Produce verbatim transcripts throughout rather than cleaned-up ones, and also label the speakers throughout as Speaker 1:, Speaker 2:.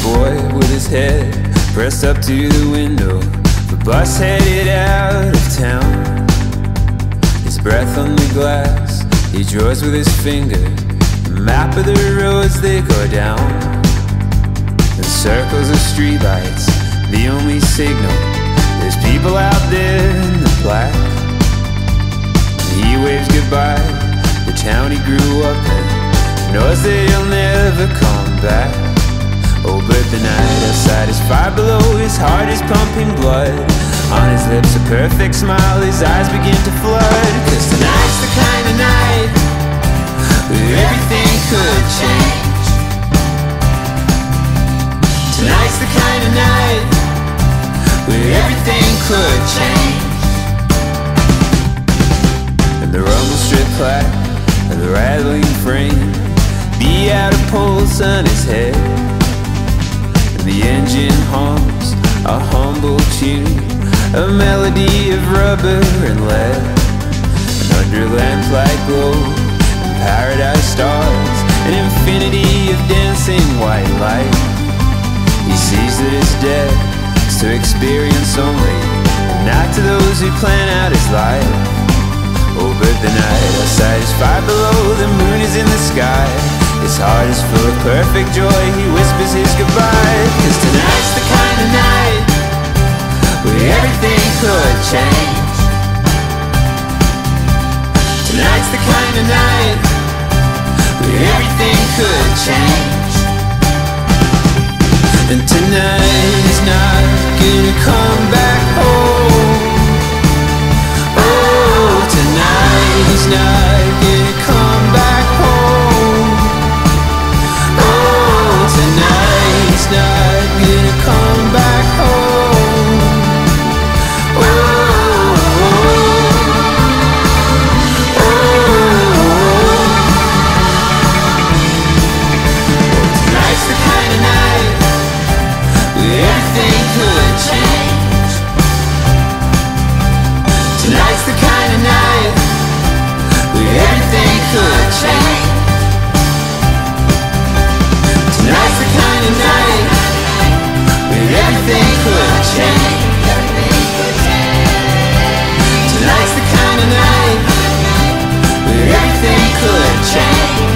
Speaker 1: boy with his head pressed up to the window, the bus headed out of town. His breath on the glass, he draws with his finger the map of the roads they go down. The circles of streetlights, the only signal. There's people out there in the black. He waves goodbye, the town he grew up in, knows that he'll never come back. Oh, but the night outside is far below, his heart is pumping blood. On his lips a perfect smile, his eyes begin to flood. Cause tonight's the kind of night where everything could change. Tonight's the kind of night where everything could change. And the rumble strip clack of the rattling frame beat out a pulse on his head. And the engine hums a humble tune, a melody of rubber and lead. And under lamplight glow and paradise stars, an infinity of dancing white light. He sees that his death is to experience only, and not to those who plan out his life. Oh, but the night outside is far below, the moon is in the sky. His heart is full of perfect joy, he whispers his goodbye. Cause tonight's the kind of night where everything could change. Tonight's the kind of night where everything could change. And tonight is not gonna come back home. Oh, tonight is not gonna come back home. Oh, tonight is not gonna come back home. Oh, oh, oh. Tonight's the kind of night where everything could change. Tonight's the kind of night where everything could change. Tonight's the kind of night where everything could change. Tonight's the kind of night where everything could change.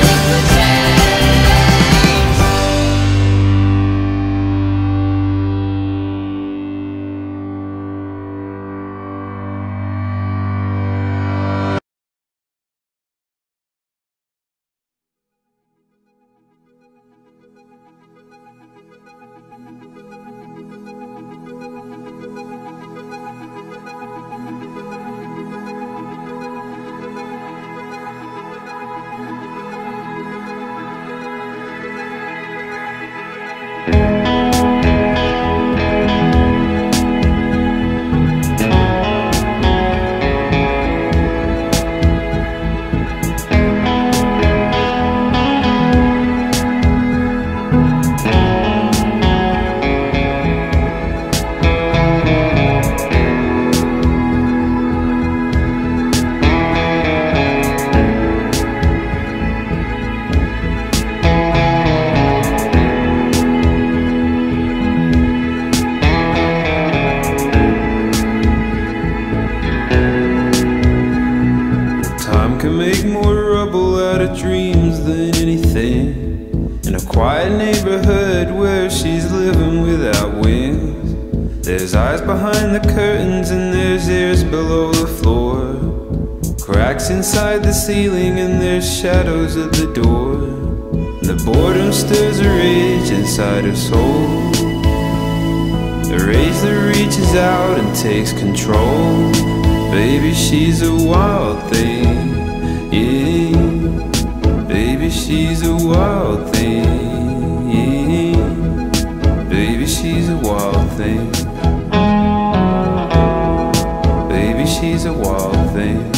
Speaker 1: Dreams than anything, in a quiet neighborhood where she's living without wings. There's eyes behind the curtains and there's ears below the floor, cracks inside the ceiling and there's shadows at the door. And the boredom stirs a rage inside her soul, a rage that reaches out and takes control. Baby, she's a wild thing, yeah. Baby, she's a wild thing, yeah. Baby, she's a wild thing. Baby, she's a wild thing.